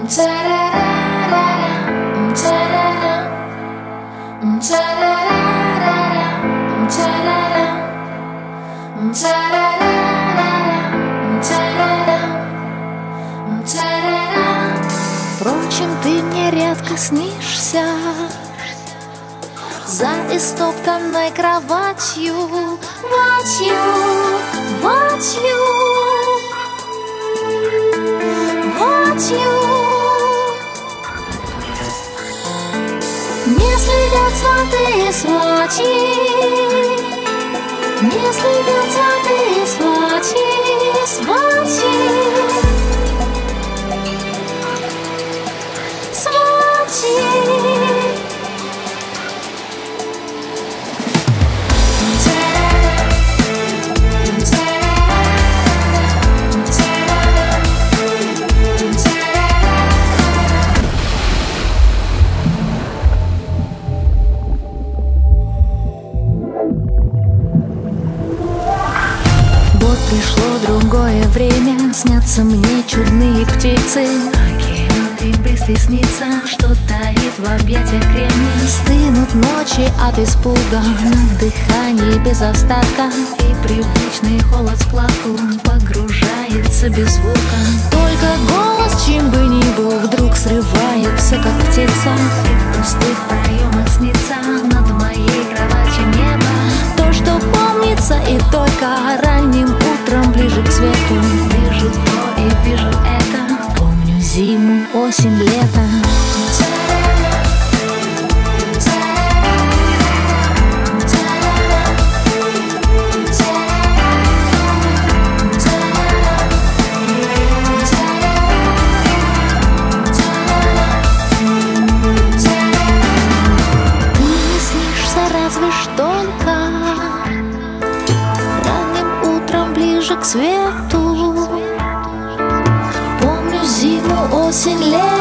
Впрочем, ты мне редко снишься за истоптанной кроватью. Вот you, вот you, вот you. Не следят сваты и свати, не следят сваты и свати, свати. Вот пришло другое время, снятся мне чудные птицы. Быстро снится, что таит в объятиях кремний. Стынут ночи от испуга, на дыхании без остатка, и привычный холод в складку погружается без звука. Только голос, чем бы ни был, вдруг срывается, как птица, и в пустых проемах снится над моей кроватью небо. То, что помнится, и только ранним утром ближе к свету. Вижу то и вижу это, зиму, осень, лето. Ты не снишься разве ж только ранним утром ближе к свету. Зиму, осень, лето.